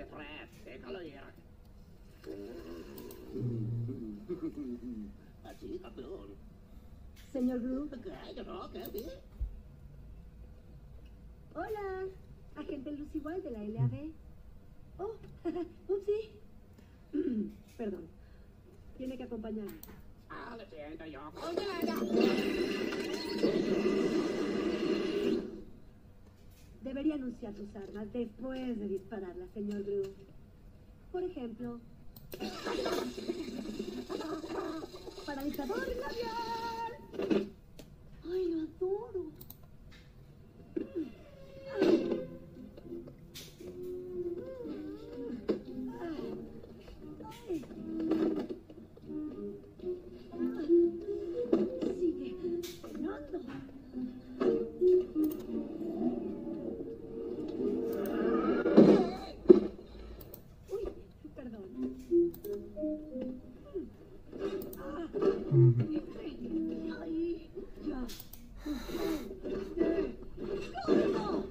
Fred, déjalo ir. Así, campeón. Señor Groove. ¿Qué? ¿Yo no? ¿Qué? ¿Sí? Hola, agente Lucy Wild de la LAD. Oh, upsí. Perdón, tiene que acompañarme. Ah, lo siento yo. Debería anunciar sus armas después de dispararlas, señor Groove. Por ejemplo, paralizador labial. Ay, lo adoro. Sigue cenando. Uy, perdón. Ay, ya. ¡Cómo!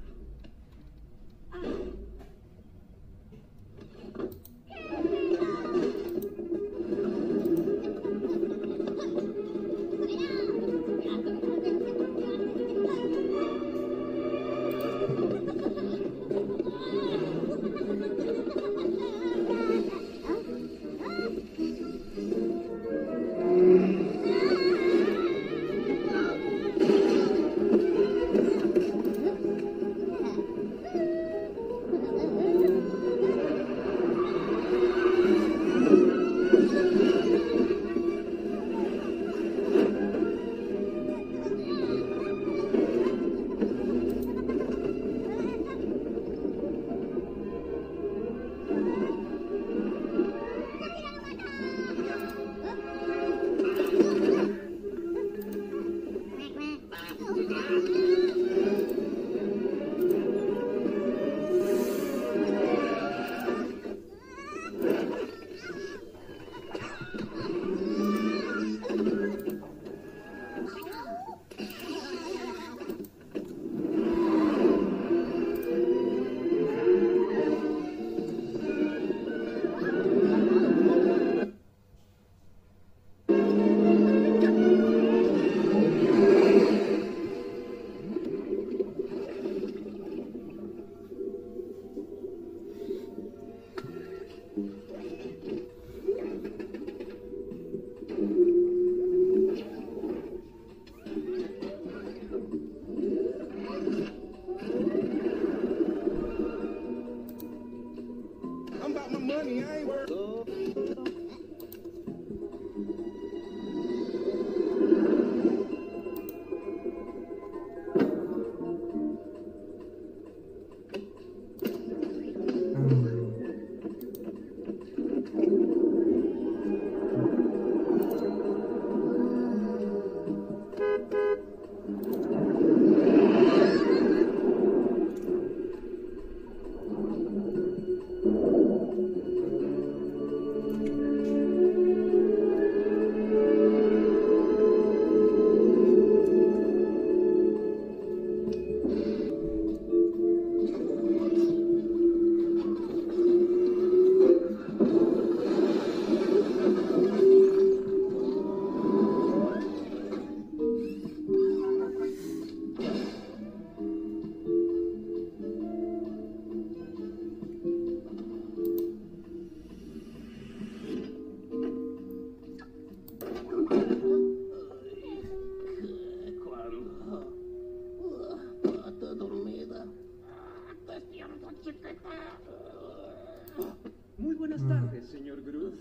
Muy buenas tardes, señor Groove.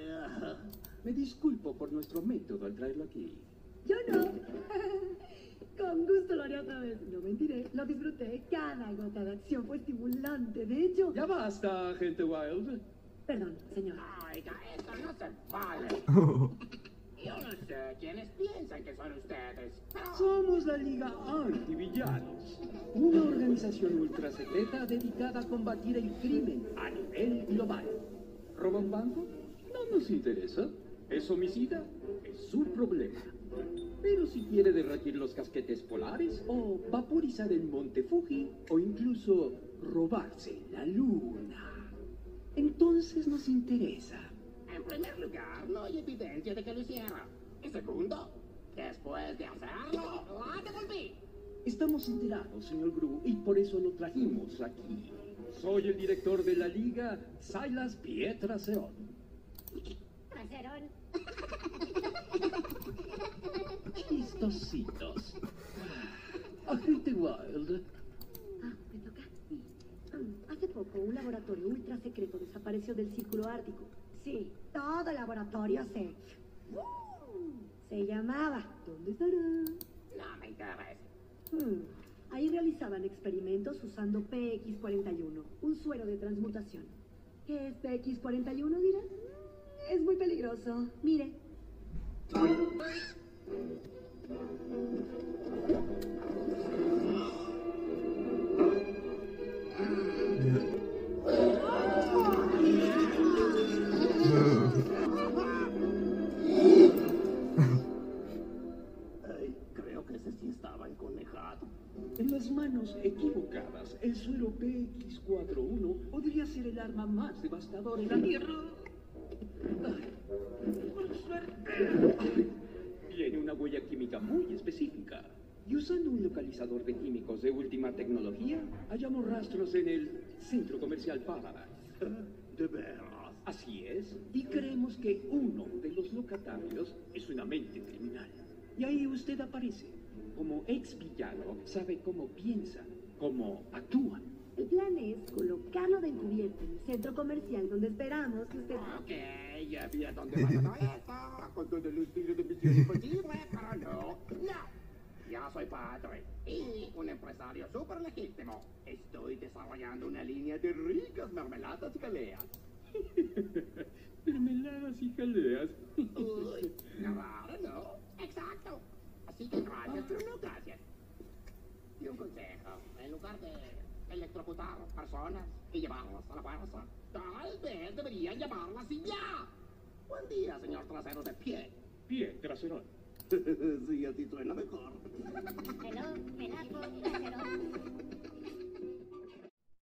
Me disculpo por nuestro método al traerlo aquí. Yo no. Con gusto lo haré otra vez. No mentiré, lo disfruté. Cada gota de acción fue estimulante. De hecho... Ya basta, agente Wild. Perdón, señor. Oiga, esto no se vale. Yo no sé quiénes piensan que son ustedes. Somos la Liga Antivillanos, una organización ultra secreta dedicada a combatir el crimen a nivel global. ¿Roba un banco? No nos interesa. ¿Es homicida? Es su problema. Pero si quiere derretir los casquetes polares, o vaporizar el monte Fuji, o incluso robarse la luna, Entonces nos interesa. En primer lugar, no hay evidencia de que lo hiciera. Y segundo, después de hacerlo, la devolví. Estamos enterados, señor Gru, y por eso lo trajimos aquí. Soy el director de la liga, Silas Pietraseón. Traserón. Chistositos. Agente Wild. Ah, ¿me toca? Hace poco un laboratorio ultra secreto desapareció del Círculo Ártico. Sí, todo laboratorio sé. Se llamaba. ¿Dónde estará? No me interesa. Ahí realizaban experimentos usando PX41, un suero de transmutación. ¿Qué es PX41, dirá? Es muy peligroso. Mire. Ay, creo que ese sí estaba enconejado. En las manos equivocadas, el suero PX41 podría ser el arma más devastadora en la Tierra. Ay, por suerte. Tiene una huella química muy específica. Y usando un localizador de químicos de última tecnología, hallamos rastros en el centro comercial Paradise. De veras. Así es, y creemos que uno de los locatarios es una mente criminal. Y ahí usted aparece. Como ex villano, sabe cómo piensan, cómo actúan. El plan es colocarlo de encubierto en el centro comercial donde esperamos que usted... Ok, ya vi a dónde va todo esto. Con todo el estilo de Misión Imposible, pero no. Ya soy padre y un empresario súper legítimo. Estoy desarrollando una línea de ricas mermeladas y jaleas. Mermeladas y jaleas. Uy, raro, ¿no? Exacto. Así que gracias, pero no gracias. Y un consejo, en lugar de electrocutar personas y llevarlas a la fuerza, tal vez deberían llamarlas y ya. Buen día, señor trasero de pie. Pie trasero. Sí, así suena mejor. Hello, Penaco, Traserón.